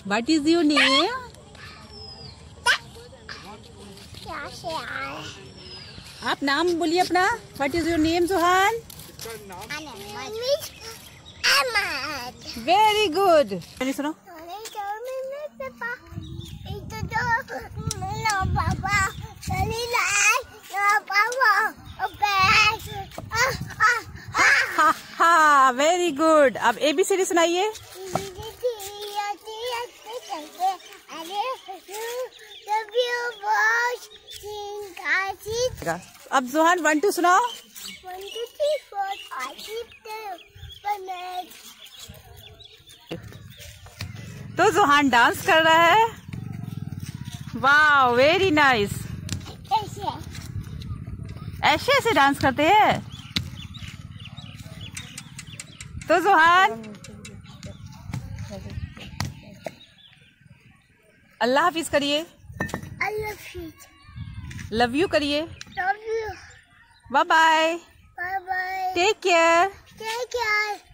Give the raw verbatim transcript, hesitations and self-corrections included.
What is your name? आप नाम बोलिए अपना। What is your name, Johan? Very good. मैंने सुनो। हा हा वेरी गुड। अब ए बी सी डी सुनाइए। अब जोहान वन टू सुनाओ। तो जोहान डांस कर रहा है। वाह वेरी नाइस। ऐसे ऐसे डांस करते हैं। तो जोहान अल्लाह हाफिज करिए। लव यू करिए। Bye bye. Bye bye. Take care. Take care.